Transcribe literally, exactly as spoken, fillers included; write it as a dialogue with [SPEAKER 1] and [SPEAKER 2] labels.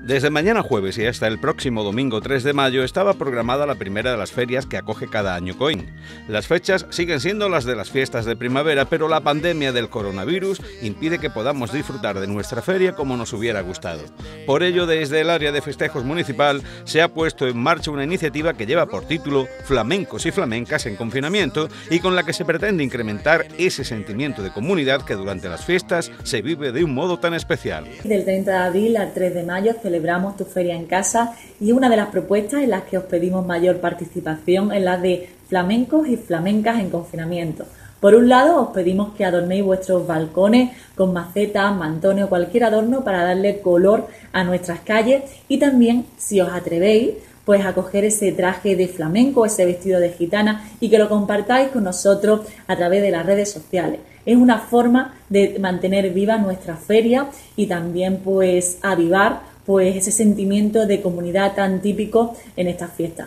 [SPEAKER 1] Desde mañana jueves y hasta el próximo domingo tres de mayo estaba programada la primera de las ferias que acoge cada año COIN. Las fechas siguen siendo las de las fiestas de primavera, pero la pandemia del coronavirus impide que podamos disfrutar de nuestra feria como nos hubiera gustado. Por ello, desde el área de festejos municipal se ha puesto en marcha una iniciativa que lleva por título Flamencos y Flamencas en confinamiento y con la que se pretende incrementar ese sentimiento de comunidad que durante las fiestas se vive de un modo tan especial.
[SPEAKER 2] Del treinta de abril al tres de mayo celebramos Tu Feria en Casa y una de las propuestas en las que os pedimos mayor participación es la de flamencos y flamencas en confinamiento. Por un lado, os pedimos que adornéis vuestros balcones con macetas, mantones o cualquier adorno para darle color a nuestras calles y también, si os atrevéis, pues a coger ese traje de flamenco, ese vestido de gitana y que lo compartáis con nosotros a través de las redes sociales. Es una forma de mantener viva nuestra feria y también pues avivar pues ese sentimiento de comunidad tan típico en estas fiestas.